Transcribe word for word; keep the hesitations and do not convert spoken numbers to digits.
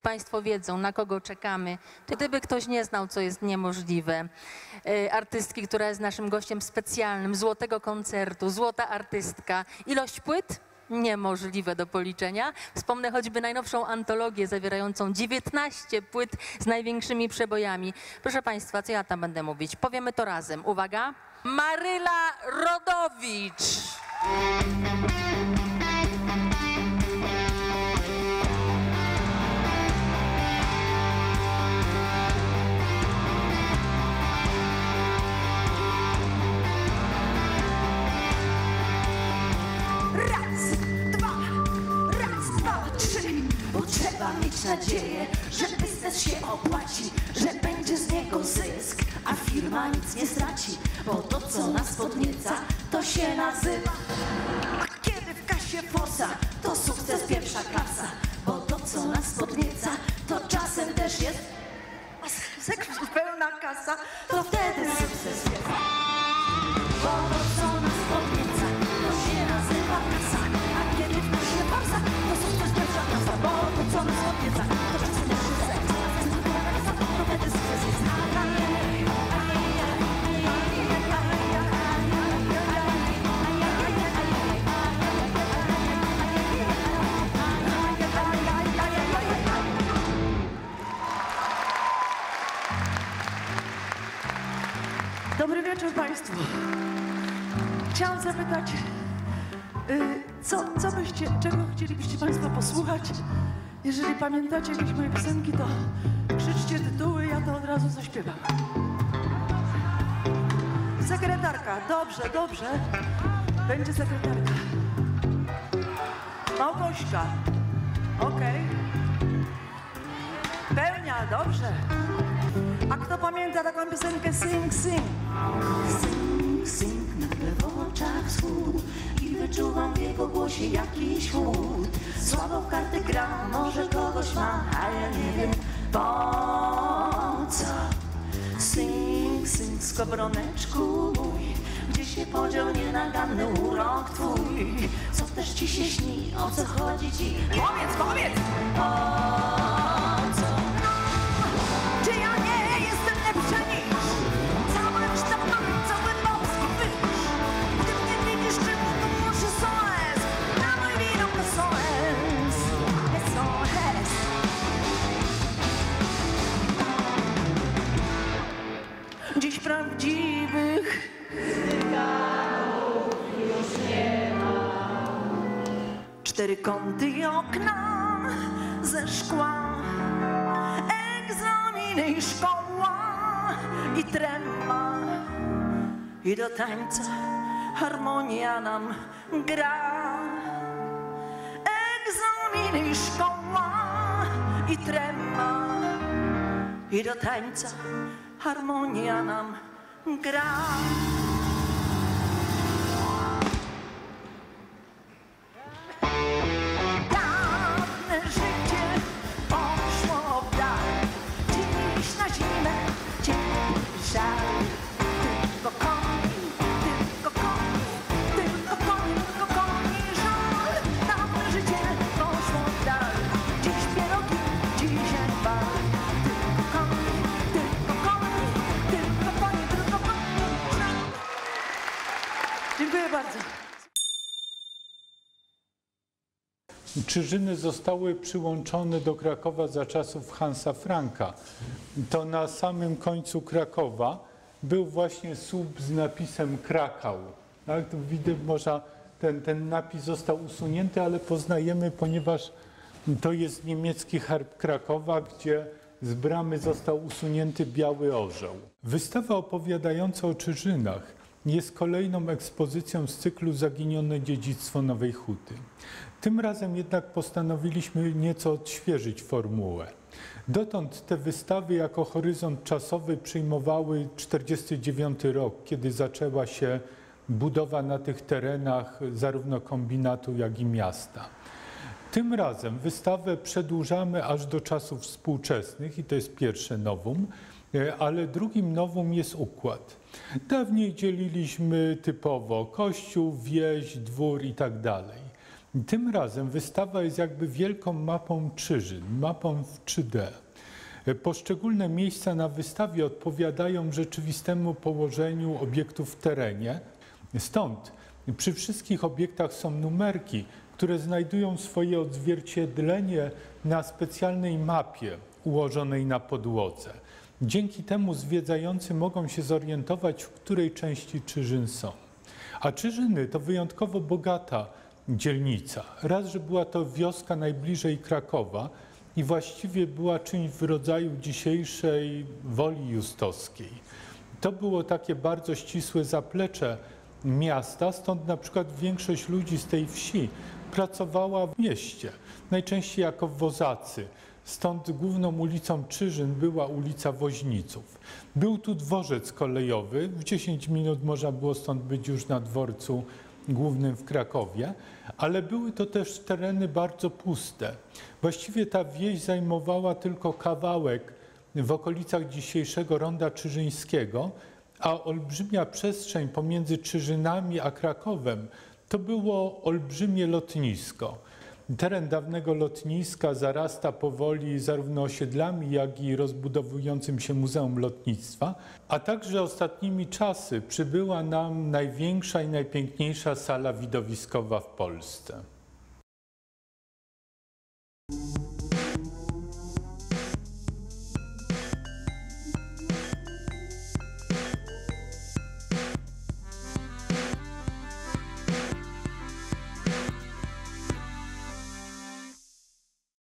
Państwo wiedzą, na kogo czekamy, to gdyby ktoś nie znał, co jest niemożliwe, artystki, która jest naszym gościem specjalnym, złotego koncertu, złota artystka, ilość płyt? Niemożliwe do policzenia. Wspomnę choćby najnowszą antologię zawierającą dziewiętnaście płyt z największymi przebojami. Proszę Państwa, co ja tam będę mówić? Powiemy to razem. Uwaga. Maryla Rodowicz. Trzeba mieć nadzieję, że biznes się opłaci, że będzie z niego zysk, a firma nic nie straci, bo to, co nas podnieca, to się nazywa. A kiedy w kasie forsa, to sukces pierwsza klasa, bo to, co nas podnieca, to czasem też jest pełna kasa, to wtedy sukces jest. Bo to, co nas podnieca, to się nazywa kasa, a kiedy w kasie forsa, to sukces pierwsza klasa, bo to, co nas podnieca, to czasem też jest kasa, to wtedy sukces jest. Dobry wieczór Państwu. Chciałam zapytać, yy, co, co byście, czego chcielibyście Państwo posłuchać? Jeżeli pamiętacie jakieś moje piosenki, to krzyczcie tytuły, ja to od razu zaśpiewam. Sekretarka, dobrze, dobrze. Będzie sekretarka. Małgośka, okej. Pełnia, dobrze. A kto pamięta taką piosenkę Sing, Sing? Sing, sing, nagle w oczach wschód i wyczuwam w jego głosie jakiś chłód. Słabo w karty gra, może kogoś ma, a ja nie wiem po co. Sing, sing, skowroneczku mój, gdzie się podział nienaganny urok twój? Co też ci się śni, o co chodzi ci? Powiedz, powiedz! Po co? Czy ja nie jestem lepsza niż cały sztab, cały polski wyż? Gdy mnie widzisz, czemu to muszę soes? Na mój widok to soes, es soes. Dziś prawdziwych cyganów już nie ma. Cztery kąty i okna ze szkła, egzaminy i szkoła i trema, i do tańca harmonia nam gra. Egzaminy i szkoła i trema, i do tańca harmonia nam gra. Dawne życie poszło w dal, dziś na zimę ciepły żal. Tylko koni, tylko koni, tylko koni, tylko koni żal. Dawne życie poszło w dal, dziś pierogi, dzisiaj bal. Tylko koni, tylko koni, tylko koni, tylko koni żal. Dziękuję bardzo. Czyżyny zostały przyłączone do Krakowa za czasów Hansa Franka. To na samym końcu Krakowa był właśnie słup z napisem Krakau. Tak? Tu widać, może ten, ten napis został usunięty, ale poznajemy, ponieważ to jest niemiecki herb Krakowa, gdzie z bramy został usunięty biały orzeł. Wystawa opowiadająca o Czyżynach jest kolejną ekspozycją z cyklu Zaginione dziedzictwo Nowej Huty. Tym razem jednak postanowiliśmy nieco odświeżyć formułę. Dotąd te wystawy jako horyzont czasowy przyjmowały czterdziesty dziewiąty rok, kiedy zaczęła się budowa na tych terenach zarówno kombinatu, jak i miasta. Tym razem wystawę przedłużamy aż do czasów współczesnych i to jest pierwsze nowum, ale drugim nowum jest układ. Dawniej dzieliliśmy typowo kościół, wieś, dwór i tak dalej. Tym razem wystawa jest jakby wielką mapą Czyżyn, mapą w trzy D. Poszczególne miejsca na wystawie odpowiadają rzeczywistemu położeniu obiektów w terenie. Stąd przy wszystkich obiektach są numerki, które znajdują swoje odzwierciedlenie na specjalnej mapie ułożonej na podłodze. Dzięki temu zwiedzający mogą się zorientować, w której części Czyżyn są. A Czyżyny to wyjątkowo bogata dzielnica. Raz, że była to wioska najbliżej Krakowa i właściwie była czymś w rodzaju dzisiejszej Woli Justowskiej. To było takie bardzo ścisłe zaplecze miasta, stąd na przykład większość ludzi z tej wsi pracowała w mieście, najczęściej jako wozacy. Stąd główną ulicą Czyżyn była ulica Woźniców. Był tu dworzec kolejowy, w dziesięć minut można było stąd być już na dworcu głównym w Krakowie, ale były to też tereny bardzo puste. Właściwie ta wieś zajmowała tylko kawałek w okolicach dzisiejszego Ronda Czyżyńskiego, a olbrzymia przestrzeń pomiędzy Czyżynami a Krakowem to było olbrzymie lotnisko. Teren dawnego lotniska zarasta powoli zarówno osiedlami, jak i rozbudowującym się Muzeum Lotnictwa, a także ostatnimi czasy przybyła nam największa i najpiękniejsza sala widowiskowa w Polsce.